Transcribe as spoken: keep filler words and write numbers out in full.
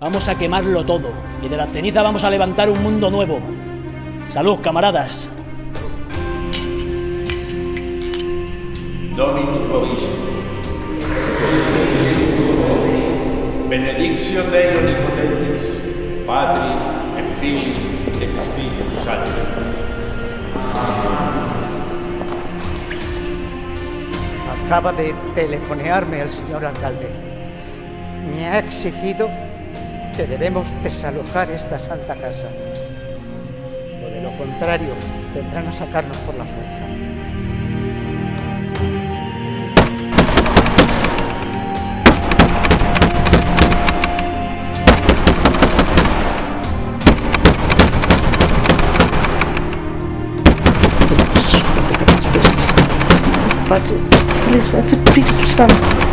Vamos a quemarlo todo y de la ceniza vamos a levantar un mundo nuevo. ¡Salud, camaradas! Dominus vobiscum. Benedictio Dei Omnipotentis, Patris et Filii et Spiritus Sancti. Acaba de telefonearme el señor alcalde. Me ha exigido que debemos desalojar esta santa casa. O de lo contrario, vendrán a sacarnos por la fuerza. Padre, Filio, Espíritu Santo.